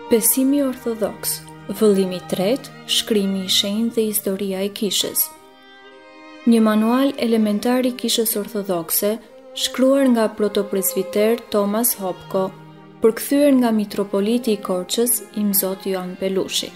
Besimi orthodoks, vëllimi i tretë, shkrimi i shenjtë dhe historia e kishës. Një manual elementar i kishës orthodokse, shkruar nga protopresbiter Thomas Hopko, përkthyer nga mitropoliti i Korçës, Imzot Joan Pelushi.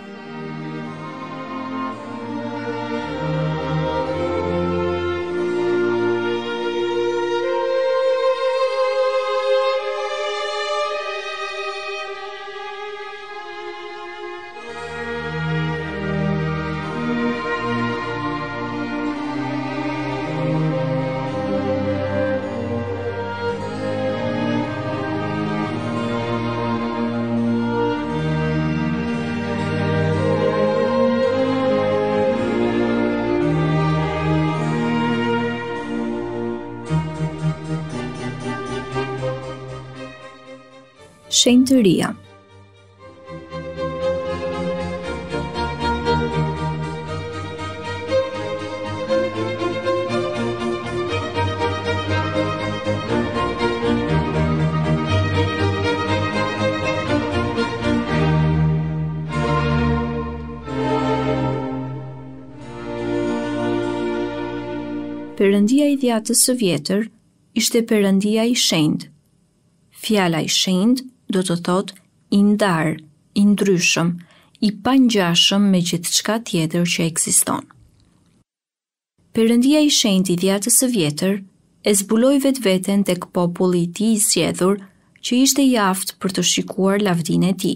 Shenjtë të reja. Perëndia i dhjatës së vjetër ishte perëndia i shenjtë. Fjala i shenjtë do të thotë i ndar, i ndryshëm, i pangjashëm me gjithçka tjetër që ekziston. Perëndia i shenjtë i dhjatës së vjetër e zbuloi vetveten tek populli i tij i zgjedhur, që ishte i aftë për të shikuar lavdinë e tij.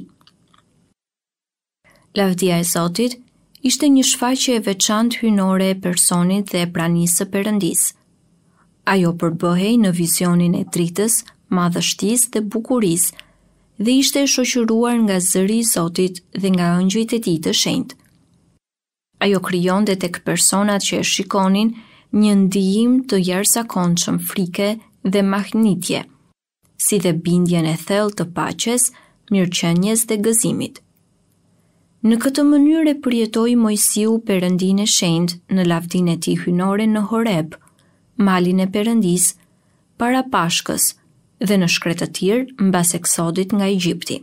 Lavdia e Zotit ishte një shfaqje e veçantë hyjnore e personit dhe e pranisë së Perëndisë. Ajo përbëhej në vizionin e dritës, madhështisë dhe bukurisë, dhe ishte e shoqëruar nga zëri i Zotit dhe nga ëngjëjt e tij të shenjtë. Ajo krijonte tek personat që e shikonin një ndijim të jashtëzakonshëm frike dhe mahnitje, si dhe bindjen e thellë të paqes, mirëqenies dhe gëzimit. Në këtë mënyrë e përjetoi Mojsiu Perëndinë e shenjtë në lavdinë e tij hyjnore në Horeb, malin e Perëndisë, para Pashkës, dhe në shkret të tjerë mbas eksodit nga Egjipti.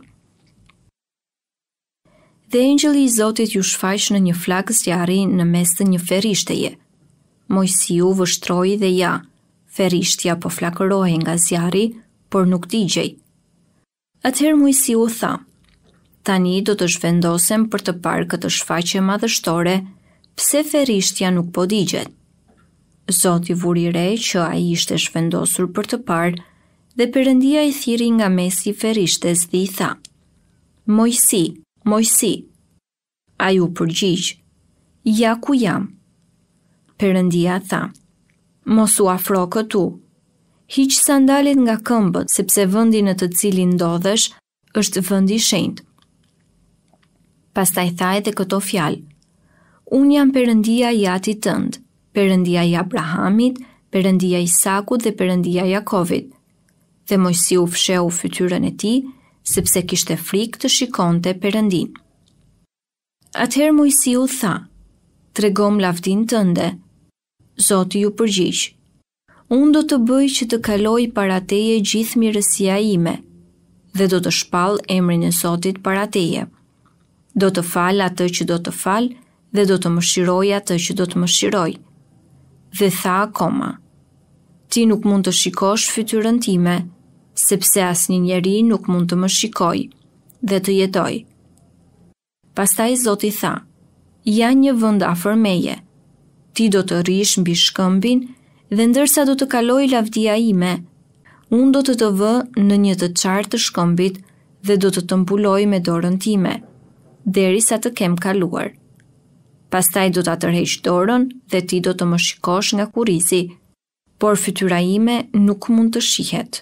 Dhe engjëlli i Zotit ju shfaq në një flak zjarri në mes të një ferrishteje. Mojsiu vështroi dhe ja, ferrishtja po flakërohej nga zjarri, por nuk digjej. Atëherë Mojsiu tha: "Tani do të zhvendosem për të parë këtë shfaqje madhështore, pse ferrishtja nuk po digjet?" Zoti vuri re që ai ishte zhvendosur për të parë, dhe Perëndia i thiri nga mesi i ferrishtes dhe i tha: "Mojsi, Mojsi." Ai u përgjigj: "Ja ku jam." Perëndia tha: "Mos u afro këtu. Hiq sandalet nga këmbët, sepse vendi në të cilin ndodhesh është vendi i shenjtë." Pastaj tha edhe këto fjalë: "Unë jam Perëndia i atit tënd, Perëndia i Abrahamit, Perëndia i Isakut dhe Perëndia i Jakovit." Dhe Mojsiu fsheu fytyrën e tij, sepse kishte frikë të shikonte Perëndinë. Atëherë Mojsiu tha: "Tregom lavdinë tënde." Zoti ju përgjigj: "Unë do të bëj që të kaloj para teje gjithë mirësia ime, dhe do të shpall emrin e Zotit para teje. Do të fal atë që do të fal, dhe do të mëshiroj atë që do të mëshiroj." Dhe tha akoma: "Ti nuk mund të shikosh fytyrën time, sepse asnjë njeri nuk mund të më shikojë dhe të jetoj." Pastaj Zoti tha: "Ja një vend afër meje. Ti do të rish mbi shkëmbin, dhe ndërsa do të kaloj lavdia ime, unë do të vë në një të qartë të shkëmbit dhe do të mbuloj me dorën time, derisa të kem kaluar. Pastaj do ta tërheq dorën dhe ti do të më shikosh nga kurrizi, por fytyra ime nuk mund të shihet."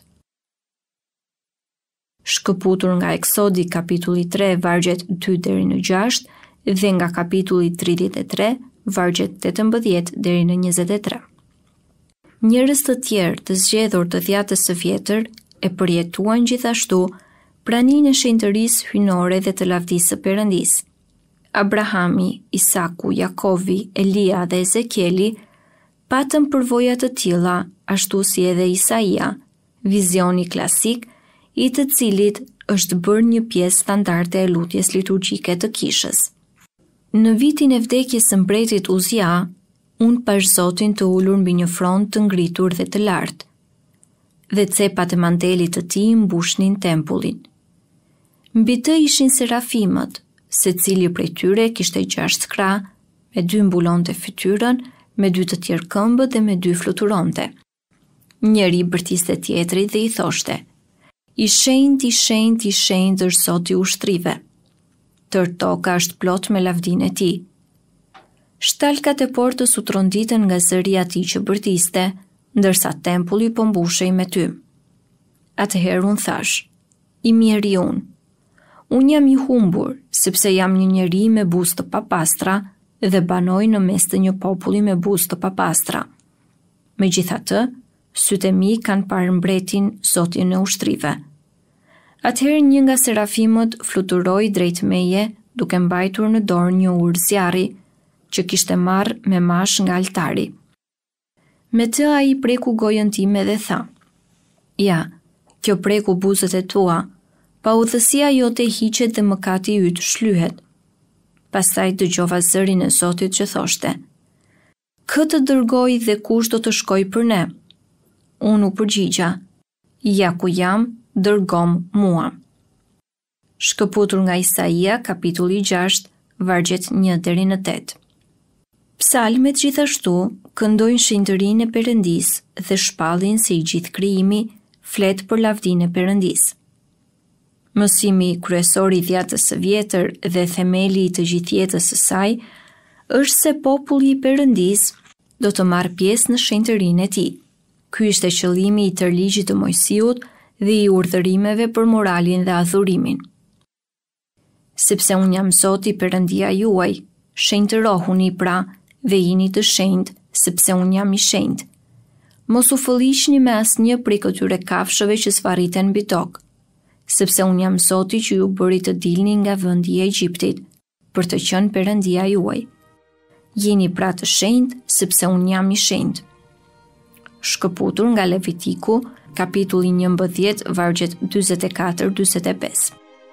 Shkëputur nga Eksodi kapitulli 3 vargjet 2 deri në 6 dhe nga kapitulli 33 vargjet 18 deri në 23. Njerëz të tjerë të zgjedhur të dhjatës së vjetër e përjetuan gjithashtu praninë e shenjtërisë hyjnore dhe të lavdisë së Perëndisë. Abrahami, Isaku, Jakovi, Elia dhe Ezekieli patën përvoja të tilla, ashtu si edhe Isaia, vizioni klasik i të cilit është bërë një pjesë standarde e lutjes liturgjike të kishës. Në vitin e vdekjes së mbretit Uzia, unë pash Zotin të ulur mbi një front të ngritur dhe të lartë, dhe cepat e mandelit të tij mbushnin tempullin. Mbi të ishin serafimët, secili prej tyre kishte 6 krah, me 2 mbulonte fytyrën, me 2 të tjerë këmbët dhe me 2 fluturonte. Njëri bërtiste tjetrit dhe i thoshte: I shenjtë, i shenjtë, i shenjtë është Zoti i ushtrive. Tërë toka është plot me lavdinë e tij. Shtalkat e portës u tronditën nga zëri i atij që bërtiste, ndërsa tempulli po mbushej me tym. Atëherë unë thash: I mjeri unë jam i humbur, sepse jam një njeri me buzë të papastra dhe banoj në mes të një populli me buzë të papastra. Megjithatë, sytë e mi kanë parë mbretin, Zotin e ushtrive. Atëherë një nga serafimët fluturoi drejt meje, duke mbajtur në dorë një urë zjarri, që kishte marrë me mash nga altari. Me të ai preku gojën time dhe tha: Ja, kjo preku buzët e tua, pa udhësia jote hiqet dhe mëkati yt shlyhet. Pastaj dëgjova zërin e Zotit që thoshte: Kë të dërgoj dhe kush do të shkoj për ne? Unë u përgjigja: Ja ku jam, dërgom mua. Shkëputur nga Isaia, kapitulli 6, vargjet 1 deri në 8. Psalmet gjithashtu këndojnë shenjtërinë e Perëndisë dhe shpallin se i gjithë krijimi flet për lavdinë e Perëndisë. Mësimi kryesor i dhjatës së vjetër dhe themeli i të gjithë jetës së saj është se populli i Perëndisë do të marrë pjesë në shenjtërinë e tij. Ky ishte qëllimi i tërë ligjit të Mojsiut dhe i urdhërimeve për moralin dhe adhurimin. Sepse unë jam Zoti Perëndia juaj, shenjtërohuni pra dhe jini të shenjtë, sepse unë jam i shenjtë. Mos u fëlliqni me asnjë prej këtyre kafshëve që sfarriten mbi tokë, sepse unë jam Zoti që ju bëri të dilni nga vendi i Egjiptit, për të qenë Perëndia juaj. Jeni pra të shenjtë, sepse unë jam i shenjtë. Shkëputur nga Levitiku, kapitulli 11, vargjet 44-45.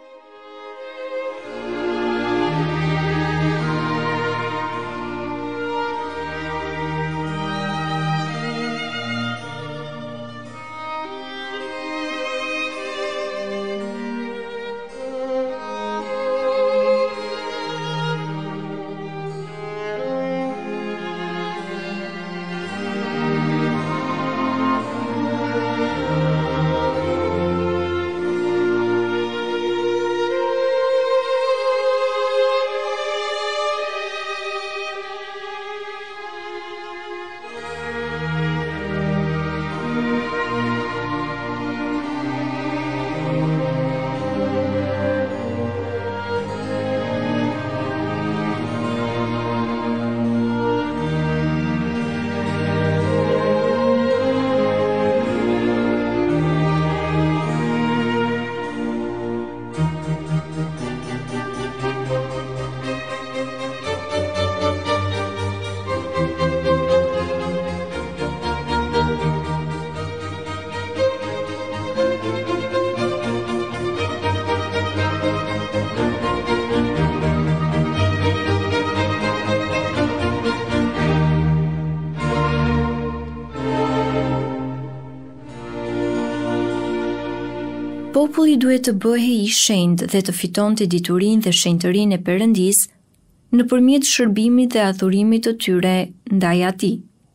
Populli duhet të bëhej i shenjtë dhe të fitonte diturinë dhe shenjtërinë e Perëndisë nëpërmjet shërbimit dhe adhurimit të tyre ndaj atij.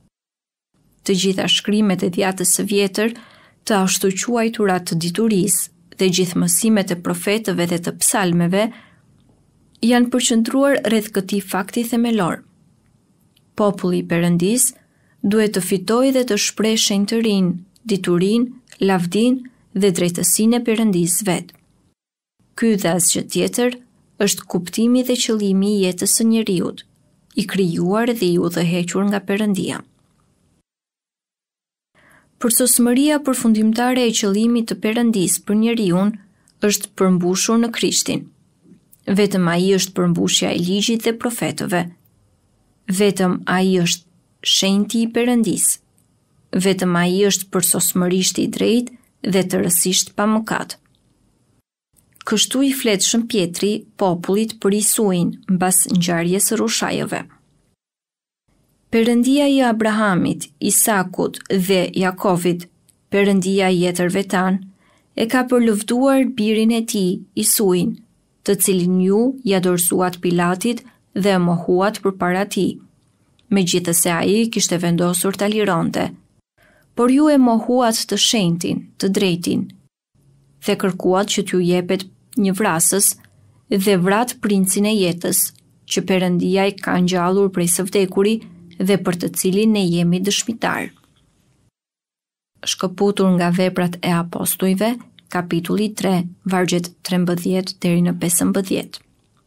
Të gjitha shkrimet e dhjatës së vjetër, të ashtu quajtura të diturisë dhe gjithë mësimet e profetëve dhe të psalmeve janë përqendruar rreth këtij fakti themelor. Populli i Perëndisë duhet të fitojë dhe të shprehë shenjtërinë, diturinë, lavdinë dhe drejtësinë e Perëndisë vet. Ky dhe asgjë tjetër është kuptimi dhe qëllimi i jetës së njeriut, i krijuar dhe i udhëhequr nga Perëndia. Përsosmëria përfundimtare e qëllimit të Perëndisë për njeriun është përmbushur në Krishtin. Vetëm ai është përmbushja e ligjit dhe profetëve. Vetëm ai është shenjti i Perëndisë. Vetëm ai është përsosmërisht i drejtë dhe tërësisht pa mëkat. Kështu i fletshëm Pjetri popullit për Isuin mbas ngjarjes së rushajeve. Perëndia i Abrahamit, Isakut dhe Jakovit, Perëndia i jetërve tanë, e ka përlëvduar birin e tij, Isuin, të cilin ju ja dorëzuat Pilatit dhe e mohuat përpara tij. Megjithëse ai kishte vendosur ta lironte, por ju e mohuat të shenjtin, të drejtin, dhe kërkuat që t'ju jepet një vrasës dhe vrat princin e jetës, që Perëndia i ka ngjallur prej së vdekuri dhe për të cilin ne jemi dëshmitar. Shkëputur nga Veprat e Apostujve, kapitulli 3, vargjet 13 deri në 15.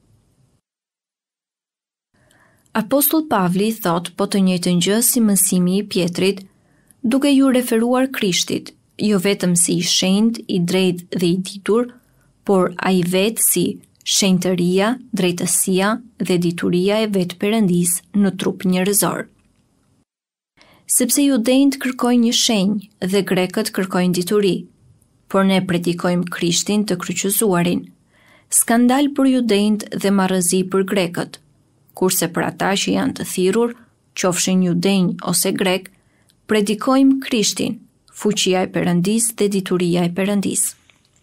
Apostull Pavli thot po të njëjtën gjë si mësimi i Pjetrit, duke ju referuar Krishtit, jo vetëm si i shenjtë, i drejtë dhe i ditur, por ai vetë si shenjtëria, drejtësia dhe dituria e vetë Perëndisë në trup njerëzor. Sepse judejt kërkojnë një shenjë dhe grekët kërkojnë dituri, por ne predikojmë Krishtin të kryqëzuarin. Skandal për judejt dhe marrëzi për grekët, kurse për ata që janë të thirrur, qofshin judej ose grek, predikojmë Krishtin, fuqia e Perëndisë dhe dituria e Perëndisë.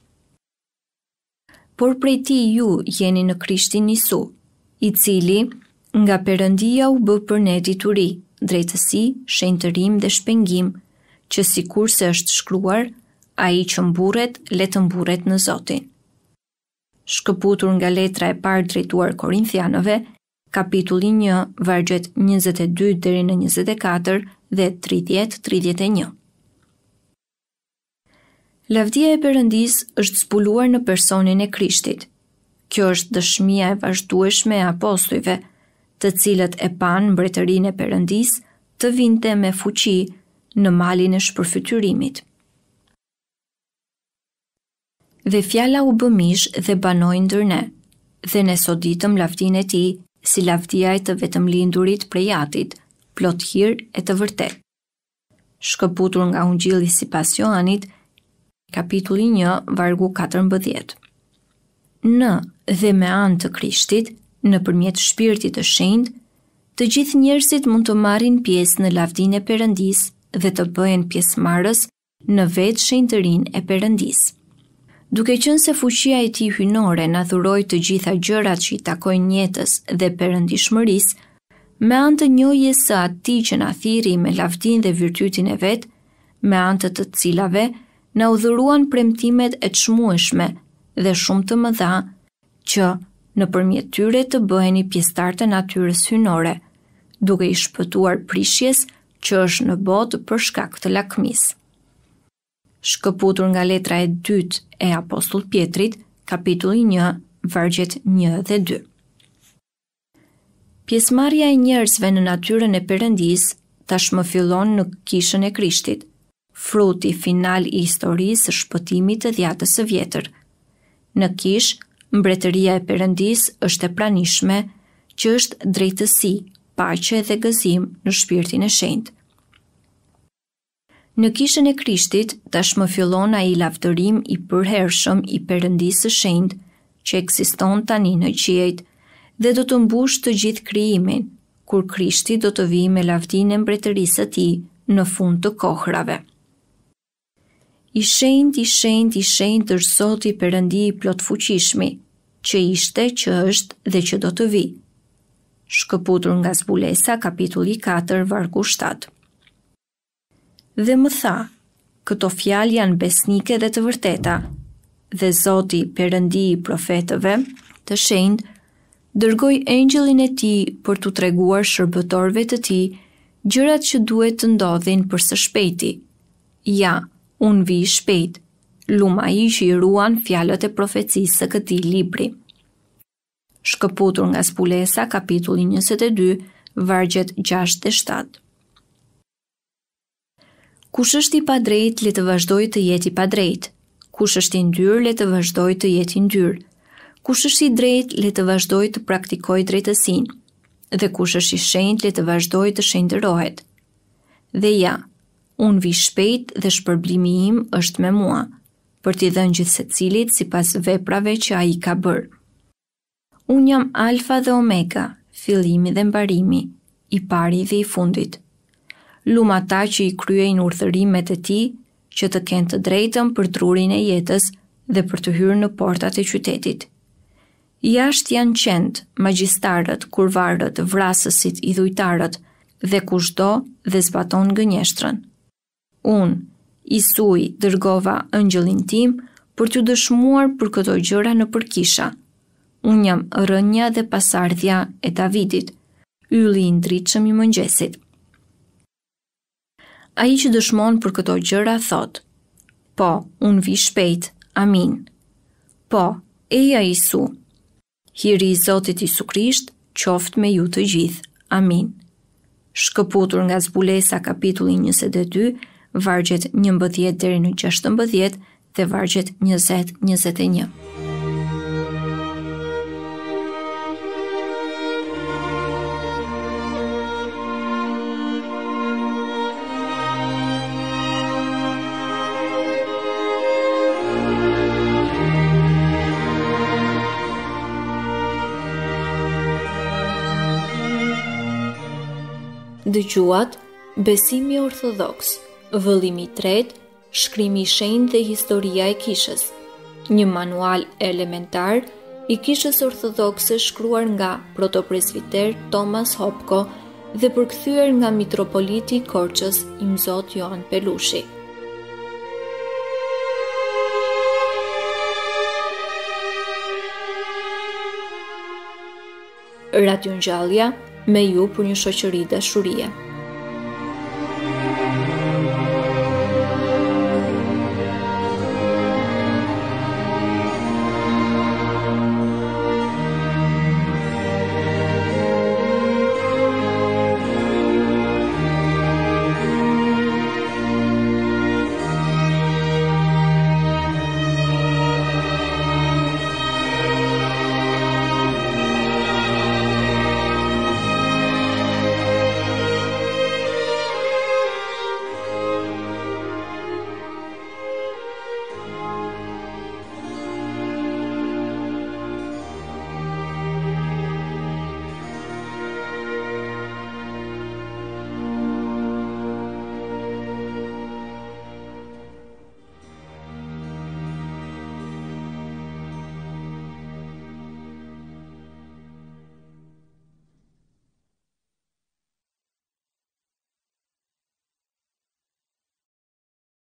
Por prej tij ju jeni në Krishtin Isu, i cili nga Perëndia u bë për ne dituri, drejtësi, shenjtërim dhe shpengim, që sikurse është shkruar, ai që mburret, le të mburret në Zotin. Shkëputur nga letra e parë drejtuar Korinthianëve, kapitulli 1, vargjet 22 deri në 24 dhe 30-31. Lavdia e Perëndisë është zbuluar në personin e Krishtit. Kjo është dëshmia e vazhdueshme e apostujve, të cilët e panë mbretërinë e Perëndisë të vinte me fuqi në malin e shpërfytyrimit. Dhe fjala u bë mish dhe banoi ndër ne, dhe ne soditëm lavdinë e tij, si lavdia e të vetëm lindurit prej Atit, plot hir e të vërtet. Shkëputur nga Ungjilli sipas Johanit, kapitulli 1, vargu 14. Në dhe me anë të Krishtit, nëpërmjet shpirtit të shenjtë, të gjithë njerëzit mund të marrin pjesë në lavdinë e Perëndisë dhe të bëhen pjesëmarrës në vetë shenjtërinë e Perëndisë. Duke qenë se fuqia e tij hyjnore na dhuroi të gjitha gjërat që i takojnë jetës dhe perëndishmërisë, me anë të njohjes së Atij që na thirri me lavdinë dhe virtytin e vet, me anë të cilave na u dhuruan premtimet e çmueshme dhe shumë të mëdha, që nëpërmjet tyre të bëheni pjesëtar të natyrës hyjnore, duke i shpëtuar prishjes që është në botë për shkak të lakmisë. Shkëputur nga letra e dytë e apostull Pjetrit, kapitulli 1, vargjet 1 dhe 2. Pjesëmarrja e njerëzve në natyrën e Perëndisë tashmë fillon në kishën e Krishtit, fruti final i historisë së shpëtimit të dhjatës së vjetër. Në kishë, mbretëria e Perëndisë është e pranishme, që është drejtësi, paqe dhe gëzim në shpirtin e shenjtë. Në kishën e Krishtit, tashmë fillon ai lavdërim i përhershëm i Perëndisë së shenjtë, që ekziston tani në qiejt dhe do të mbush të gjithë krijimin, kur Krishti do të vijë me lavdinë e mbretërisë së tij në fund të kohërave. I shenjtë, i shenjtë, i shenjtë është Zoti Perëndi i plot fuqishmi, që ishte, që është dhe që do të vijë. Shkëputur nga Zbulesa, kapitulli 4, vargu 7. Dhe më tha, këto fjalë janë besnike dhe të vërteta, dhe Zoti Perëndi i profetëve të shenjtë dërgoi engjëllin e tij për t'u treguar shërbëtorëve të tij gjërat që duhet të ndodhin për së shpejti. Ja, unë vi shpejt, lum ai që i ruan fjalët e profecisë së këtij libri. Shkëputur nga Zbulesa, kapitulli 22, vargjet 6 dhe 7. Kush është i padrejt, le të vazhdojë të jetë i padrejt. Kush është i ndyrë, le të vazhdojë të jetë i ndyrë. Kush është i drejt, le të vazhdojë të praktikojë drejtësinë. Dhe kush është i shenjtë, le të vazhdojë të shenjtërohet. Dhe ja, unë vi shpejt dhe shpërblimi im është me mua. për t'i dhënë gjithsecilit sipas veprave që ai ka bërë. Unë jam Alfa dhe Omega, fillimi dhe mbarimi, i pari dhe i fundit. Lum ata që i kryejnë urdhërimet e tij, që të kenë të drejtën për drurin e jetës dhe për të hyrë në portat e qytetit. Jashtë janë qend, magjistarët, kurvarët, vrasësit, idhujtarët dhe kushdo dhe zbaton gënjeshtrën. Unë, Isui, dërgova ëngjëllin tim për t'ju dëshmuar për këto gjëra në përkisha. Unë jam rënja dhe pasardhja e Davidit, ylli i ndritshëm i mëngjesit. Ai që dëshmon për këto gjëra thot: Po, unë vi shpejt, amin. Po, eja Isu. Hiri i Zotit Isu Krisht qoftë me ju të gjithë, amin. Shkëputur nga Zbulesa kapitulli 22, vargjet 11 deri në 16 dhe vargjet 20-21. Dëgjuat Besimi orthodoks, vëllimi i tretë, shkrimi i shenjtë dhe historia e kishës. Një manual elementar i kishës orthodokse shkruar nga protopresbiter Thomas Hopko dhe përkthyer nga mitropoliti i Korçës i Mzot Joan Pelushi. Radio Ngjallja, me ju për një shoqëri dashurie.